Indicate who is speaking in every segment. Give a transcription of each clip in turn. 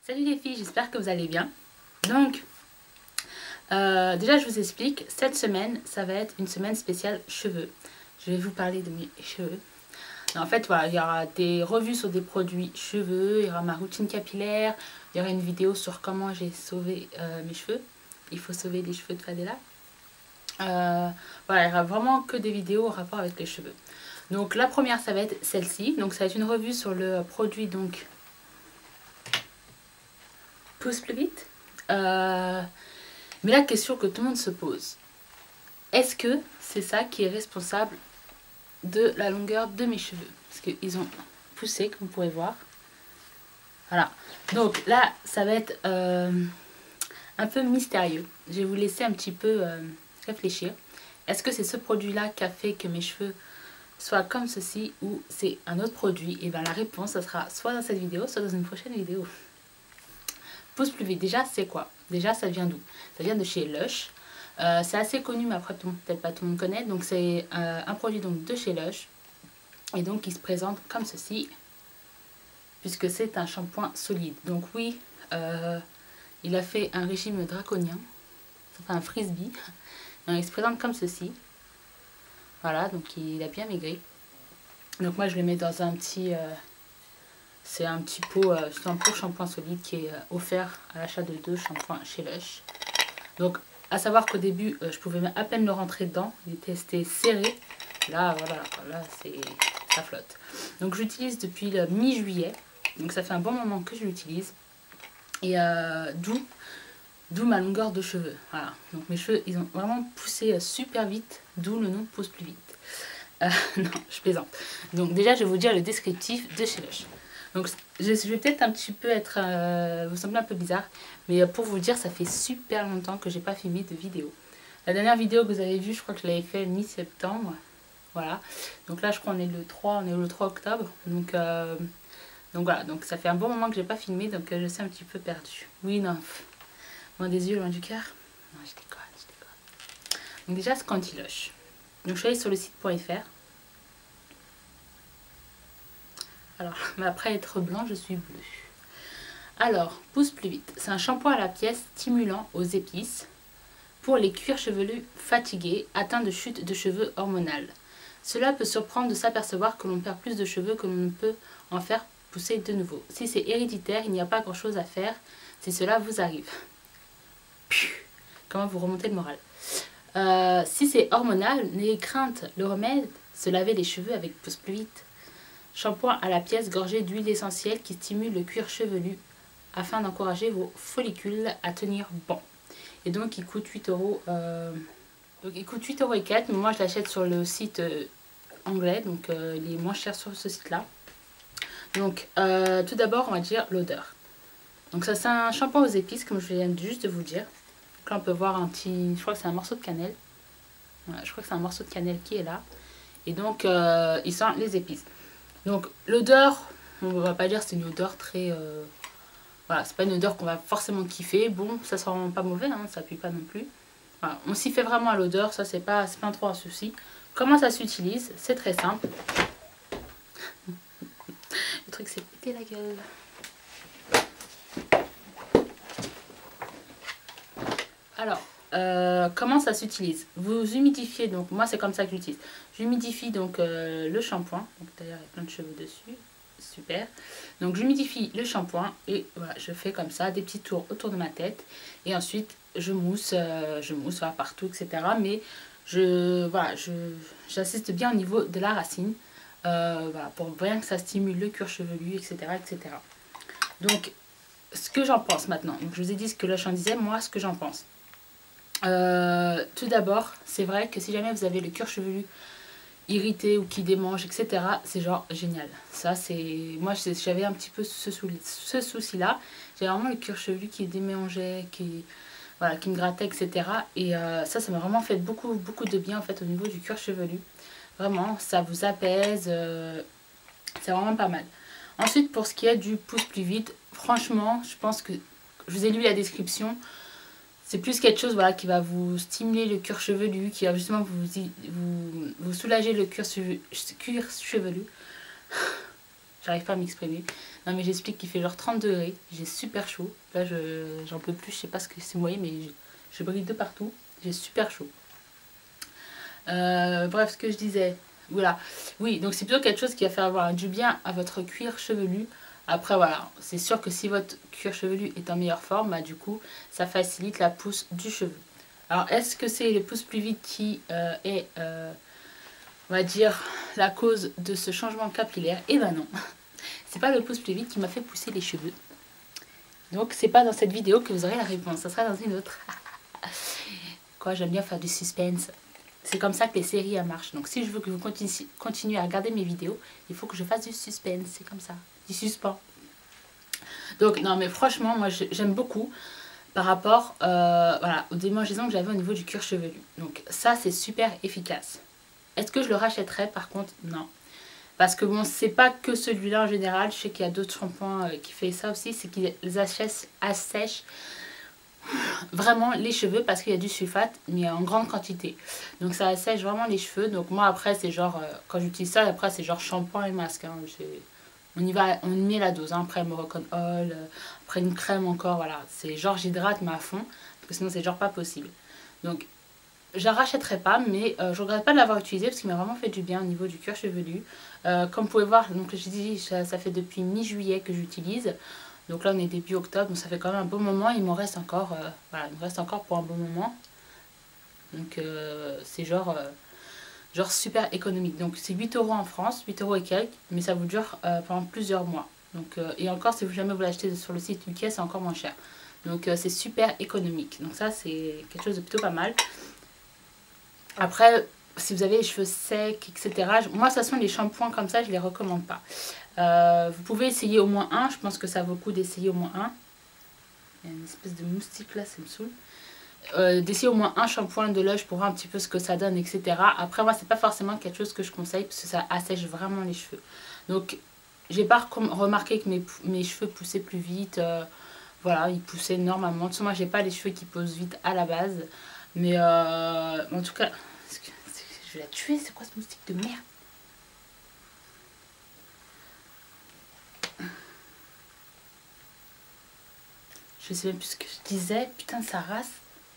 Speaker 1: Salut les filles, j'espère que vous allez bien. Donc, déjà je vous explique, cette semaine, ça va être une semaine spéciale cheveux. Je vais vous parler de mes cheveux. En fait, voilà, il y aura des revues sur des produits cheveux, il y aura ma routine capillaire, il y aura une vidéo sur comment j'ai sauvé mes cheveux. Il faut sauver les cheveux de Fadela. Voilà, il y aura vraiment que des vidéos en rapport avec les cheveux. Donc la première, ça va être celle-ci. Donc ça va être une revue sur le produit donc Pousse plus vite. Mais la question que tout le monde se pose, est-ce que c'est ça qui est responsable de la longueur de mes cheveux? Parce qu'ils ont poussé, comme vous pourrez voir. Voilà. Donc là, ça va être un peu mystérieux. Je vais vous laisser un petit peu réfléchir. Est-ce que c'est ce produit-là qui a fait que mes cheveux soient comme ceci ou c'est un autre produit? Et bien la réponse, ça sera soit dans cette vidéo, soit dans une prochaine vidéo. Pousse plus vite. Déjà, c'est quoi? Déjà, ça vient d'où? Ça vient de chez Lush. C'est assez connu, mais après, peut-être pas tout le monde connaît. Donc, c'est un produit donc, de chez Lush. Et donc, il se présente comme ceci. Puisque c'est un shampoing solide. Donc, oui, il a fait un régime draconien. Enfin, un frisbee. Donc, il se présente comme ceci. Voilà, donc il a bien maigri. Donc, moi, je le mets dans un petit... c'est un petit pot, c'est un pot shampoing solide qui est offert à l'achat de 2 shampoings chez Lush. Donc, à savoir qu'au début, je pouvais à peine le rentrer dedans. Il était serré. Là, voilà, là, ça flotte. Donc, j'utilise depuis le mi-juillet. Donc, ça fait un bon moment que je l'utilise. Et d'où ma longueur de cheveux. Voilà. Donc, mes cheveux, ils ont vraiment poussé super vite. D'où le nom pousse plus vite. Non, je plaisante. Donc, déjà, je vais vous dire le descriptif de chez Lush. Donc je vais peut-être un petit peu être, vous sembler un peu bizarre, mais pour vous dire, ça fait super longtemps que j'ai pas filmé de vidéo. La dernière vidéo que vous avez vue, je crois que je l'avais fait mi-septembre, voilà. Donc là, je crois qu'on est le 3, on est le 3 octobre, donc voilà, donc ça fait un bon moment que j'ai pas filmé, donc je suis un petit peu perdue. Oui, non, loin des yeux, loin du cœur. Non, je déconne, je déconne. Donc déjà, c'est Cantilush. Donc je suis allée sur le site.fr. Alors, mais après être blanc, je suis bleue. Alors, pousse plus vite. C'est un shampoing à la pièce stimulant aux épices pour les cuirs chevelus fatigués atteints de chute de cheveux hormonale. Cela peut surprendre de s'apercevoir que l'on perd plus de cheveux que l'on ne peut en faire pousser de nouveau. Si c'est héréditaire, il n'y a pas grand chose à faire si cela vous arrive. Comment vous remontez le moral? Si c'est hormonal, n'ayez crainte, le remède, se laver les cheveux avec pousse plus vite. Shampoing à la pièce gorgé d'huile essentielle qui stimule le cuir chevelu afin d'encourager vos follicules à tenir bon. Et donc il coûte 8 euros. Donc il coûte 8 euros et 4, mais moi je l'achète sur le site anglais, donc il est moins cher sur ce site-là. Donc tout d'abord on va dire l'odeur. Donc ça c'est un shampoing aux épices comme je viens juste de vous dire. Donc là on peut voir un petit, je crois que c'est un morceau de cannelle. Voilà, je crois que c'est un morceau de cannelle qui est là. Et donc il sent les épices. Donc l'odeur, on va pas dire c'est une odeur très... voilà, c'est pas une odeur qu'on va forcément kiffer. Bon, ça sent pas mauvais, hein, ça pue pas non plus. Voilà, on s'y fait vraiment à l'odeur, ça c'est pas trop un souci. Comment ça s'utilise? C'est très simple. Le truc c'est péter la gueule. Alors, comment ça s'utilise? Vous humidifiez, donc moi c'est comme ça que j'utilise. J'humidifie donc le shampoing. Donc d'ailleurs il y a plein de cheveux dessus. Super. Donc j'humidifie le shampoing et voilà, je fais comme ça des petits tours autour de ma tête. Et ensuite je mousse voilà, partout, etc. Mais j'insiste bien au niveau de la racine. Voilà, pour bien que ça stimule le cuir chevelu, etc. etc. Donc ce que j'en pense maintenant. Donc, je vous ai dit ce que Lush en disait, moi ce que j'en pense. Tout d'abord, c'est vrai que si jamais vous avez le cuir chevelu irrité ou qui démange, etc., c'est genre génial. Ça, c'est... Moi, j'avais un petit peu ce souci-là. J'ai vraiment le cuir chevelu qui démélangeait, voilà, qui me grattait, etc. Et ça m'a vraiment fait beaucoup de bien, en fait, au niveau du cuir chevelu. Vraiment, ça vous apaise. C'est vraiment pas mal. Ensuite, pour ce qui est du pousse plus vite, franchement, je pense que... Je vous ai lu la description. C'est plus quelque chose, voilà, qui va vous stimuler le cuir chevelu, qui va justement vous soulager le cuir chevelu. j'arrive pas à m'exprimer. Non mais j'explique qu'il fait genre 30 degrés, j'ai super chaud. Là j'en peux plus, je sais pas ce que c'est moyen mais je brille de partout, j'ai super chaud. Bref, ce que je disais, voilà. Oui, donc c'est plutôt quelque chose qui va faire avoir du bien à votre cuir chevelu. Après voilà, c'est sûr que si votre cuir chevelu est en meilleure forme, bah, du coup ça facilite la pousse du cheveu. Alors est-ce que c'est le pousse plus vite qui est, on va dire, la cause de ce changement capillaire? Eh ben non, c'est pas le pousse plus vite qui m'a fait pousser les cheveux. Donc c'est pas dans cette vidéo que vous aurez la réponse, ça sera dans une autre. Quoi, j'aime bien faire du suspense. C'est comme ça que les séries elles marchent. Donc si je veux que vous continuez à regarder mes vidéos, il faut que je fasse du suspense, c'est comme ça, du suspens. Donc non mais franchement, moi j'aime beaucoup par rapport voilà, aux démangeaisons que j'avais au niveau du cuir chevelu. Donc ça c'est super efficace. Est-ce que je le rachèterais par contre? Non. Parce que bon, c'est pas que celui-là en général, je sais qu'il y a d'autres shampoings qui font ça aussi, c'est qu'ils assèchent vraiment les cheveux parce qu'il y a du sulfate mais en grande quantité, donc ça assèche vraiment les cheveux. Donc moi après c'est genre quand j'utilise ça, après c'est genre shampoing et masque hein. On y va, on met la dose hein. Après Moroccan Oil, après une crème encore, voilà, c'est genre j'hydrate mais à fond parce que sinon c'est genre pas possible. Donc je la rachèterai pas, mais je regrette pas de l'avoir utilisé parce qu'il m'a vraiment fait du bien au niveau du cuir chevelu. Comme vous pouvez voir, donc j'ai dit ça fait depuis mi-juillet que j'utilise. Donc là on est début octobre, donc ça fait quand même un bon moment. Il m'en reste encore, voilà, il me reste encore pour un bon moment. Donc c'est genre super économique. Donc c'est 8 € en France, 8 € et quelques, mais ça vous dure pendant plusieurs mois. Donc, et encore si jamais vous l'achetez sur le site UK, c'est encore moins cher. Donc c'est super économique. Donc ça c'est quelque chose de plutôt pas mal. Après, si vous avez les cheveux secs, etc. Moi, de toute façon, les shampoings comme ça, je les recommande pas. Vous pouvez essayer au moins un. Je pense que ça vaut le coup d'essayer au moins un. Il y a une espèce de moustique là, ça me saoule. D'essayer au moins un shampoing de Lush pour voir un petit peu ce que ça donne, etc. Après, moi, c'est pas forcément quelque chose que je conseille parce que ça assèche vraiment les cheveux. Donc, j'ai pas remarqué que mes cheveux poussaient plus vite. Voilà, ils poussaient normalement. De toute façon, moi, j'ai pas les cheveux qui poussent vite à la base. Mais en tout cas, je vais la tuer, c'est quoi ce moustique de merde? Je sais même plus ce que je disais, putain de sa race.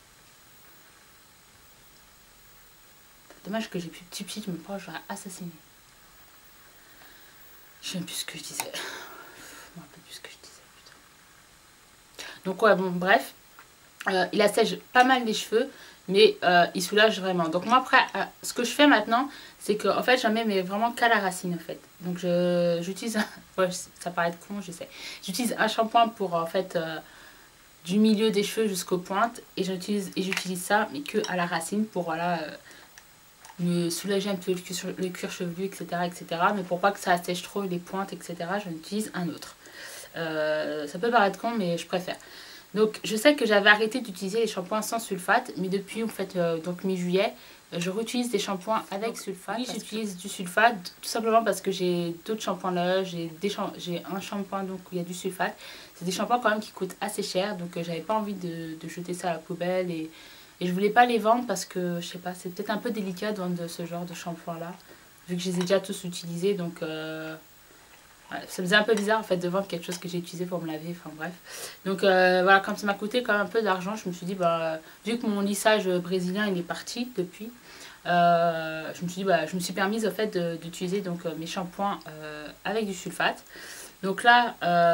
Speaker 1: Dommage que j'ai plus petit pied, je me crois, j'aurais assassiné. Je sais même plus ce que je disais. Je me rappelle plus ce que je disais, putain. Donc ouais, bon, bref. Il assèche pas mal les cheveux, mais il soulage vraiment. Donc moi après, ce que je fais maintenant, c'est que en fait j'en mets mais vraiment qu'à la racine en fait. Donc j'utilise, ouais, ça paraît con, je sais. J'utilise un shampoing pour en fait du milieu des cheveux jusqu'aux pointes, et j'utilise ça mais que à la racine pour voilà me soulager un peu le cuir chevelu, etc., etc. Mais pour pas que ça assèche trop les pointes, etc., j'en utilise un autre. Ça peut paraître con, mais je préfère. Donc je sais que j'avais arrêté d'utiliser les shampoings sans sulfate, mais depuis en fait donc mi-juillet, je réutilise des shampoings avec sulfate. Oui, j'utilise du sulfate tout simplement parce que j'ai d'autres shampoings là, j'ai un shampoing donc où il y a du sulfate. C'est des shampoings quand même qui coûtent assez cher, donc j'avais pas envie de jeter ça à la poubelle, et je voulais pas les vendre parce que je sais pas, c'est peut-être un peu délicat de vendre ce genre de shampoing là, vu que je les ai déjà tous utilisés, donc ouais, ça me faisait un peu bizarre en fait de vendre quelque chose que j'ai utilisé pour me laver, enfin bref. Donc voilà, comme ça m'a coûté quand même un peu d'argent, je me suis dit, bah, vu que mon lissage brésilien il est parti depuis, je me suis dit, bah, je me suis permise au fait d'utiliser donc mes shampoings avec du sulfate. Donc là,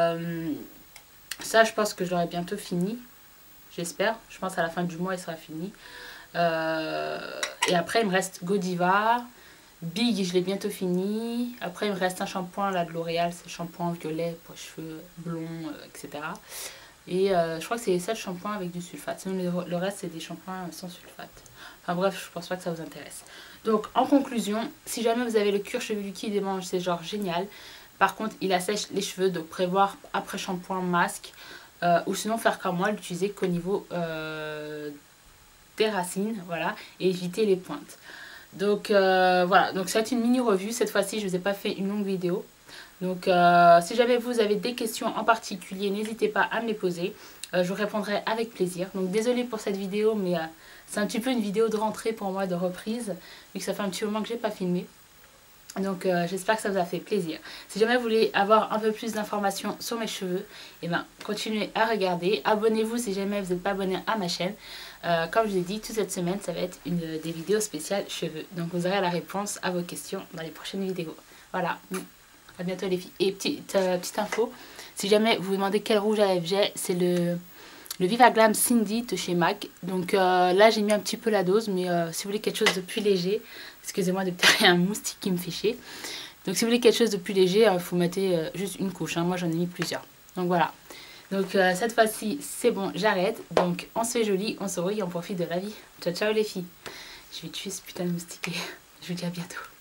Speaker 1: ça je pense que je l'aurai bientôt fini, j'espère. Je pense à la fin du mois il sera fini. Et après il me reste Godiva. Big, je l'ai bientôt fini. Après, il me reste un shampoing là de L'Oréal, c'est le shampoing violet pour les cheveux blonds, etc. Et je crois que c'est les seuls shampoings avec du sulfate. Sinon, le reste, c'est des shampoings sans sulfate. Enfin bref, je pense pas que ça vous intéresse. Donc, en conclusion, si jamais vous avez le cuir chevelu qui démange, c'est genre génial. Par contre, il assèche les cheveux, donc prévoir après shampoing, masque. Ou sinon, faire comme moi, l'utiliser qu'au niveau des racines, voilà, et éviter les pointes. Donc voilà, donc c'est une mini revue. Cette fois-ci, je ne vous ai pas fait une longue vidéo. Donc si jamais vous avez des questions en particulier, n'hésitez pas à me les poser. Je vous répondrai avec plaisir. Donc désolée pour cette vidéo, mais c'est un petit peu une vidéo de rentrée pour moi, de reprise, vu que ça fait un petit moment que j'ai pas filmé. Donc j'espère que ça vous a fait plaisir. Si jamais vous voulez avoir un peu plus d'informations sur mes cheveux, et ben continuez à regarder. Abonnez-vous si jamais vous n'êtes pas abonné à ma chaîne. Comme je l'ai dit, toute cette semaine ça va être des vidéos spéciales cheveux. Donc vous aurez la réponse à vos questions dans les prochaines vidéos. Voilà, à bientôt les filles. Et petite info, si jamais vous vous demandez quel rouge à lèvres j'ai, c'est le Viva Glam Cindy de chez MAC. Donc là j'ai mis un petit peu la dose, mais si vous voulez quelque chose de plus léger, excusez-moi de peut-être un moustique qui me fait chier. Donc si vous voulez quelque chose de plus léger, il faut mettre juste une couche, hein. Moi j'en ai mis plusieurs. Donc voilà. Donc cette fois-ci c'est bon, j'arrête. Donc on se fait joli, on se rouille, on profite de la vie. Ciao ciao les filles. Je vais tuer ce putain de moustique. Je vous dis à bientôt.